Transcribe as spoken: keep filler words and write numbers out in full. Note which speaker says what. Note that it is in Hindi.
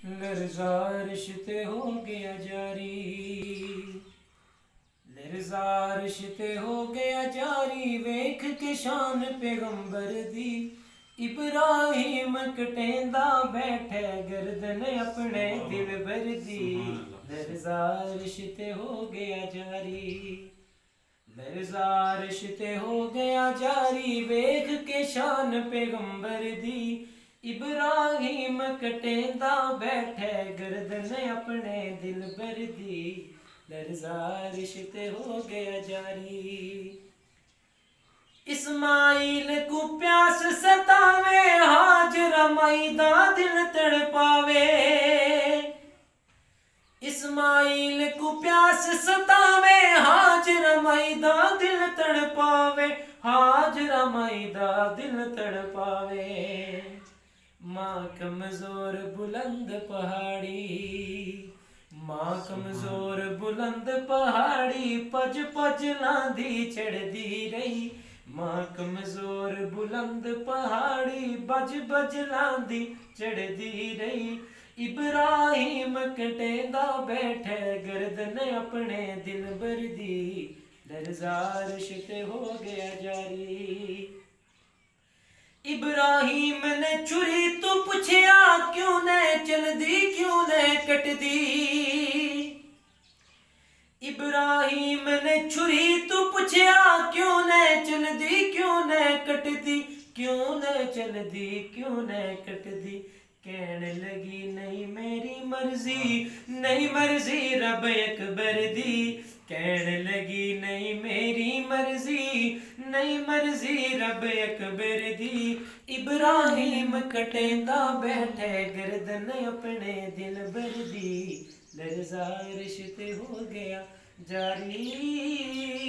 Speaker 1: लर्जा रिश्ते हो गया जारी, लर्जा रिश्ते हो गया जारी, वेख के शान पैगंबर दी। इब्राहिम कटेंदा बैठे गर्दन अपने दिल भर दी। लर्जा रिश्ते हो गया जारी, लर्जा रिश्ते हो गया जारी, वेख के शान पैगंबर दी। इब्राहिम कटेंदा बैठे गर्दन अपने दिल भर दी। लर्जा रिश्ते हो गया जारी। इस्माइल को प्यास सतावे, हाजरा मैदा दिल तड़पावे। इस्माइल को प्यास सतावे, हाजरा मैदा दिल तड़पावे। हाजरा मैदा दिल तड़पावे। माँ कमजोर बुलंद पहाड़ी, माँ कमजोर बुलंद पहाड़ी, पज पज लांदी चढ़दी रही। माँ कमजोर बुलंद पहाड़ी, बज बज लांदी चढ़दी रही। इब्राहिम कटेंदा बैठे गर्दन अपने दिल भर दी। लर्जा रिश्ते हो गया जारी। इब्राहिम ने छुरी तो पूछया, क्यों ने चल दी क्यों ने कट दी। इब्राहिम ने छुरी तो पूछया, क्यों ने चल दी क्यों ने कट दी। क्यों ने चल दी क्यों ने कट दी। कहने लगी नहीं मेरी मर्जी, नहीं मर्जी रब अकबर दी। कहने लगी नहीं मेरी मर्जी, नहीं मर्जी रब अकबर दी। इब्राहिम कटेंदा बैठे गर्दन अपने दिल भर दी। लर्जा रिश्ते हो गया जारी।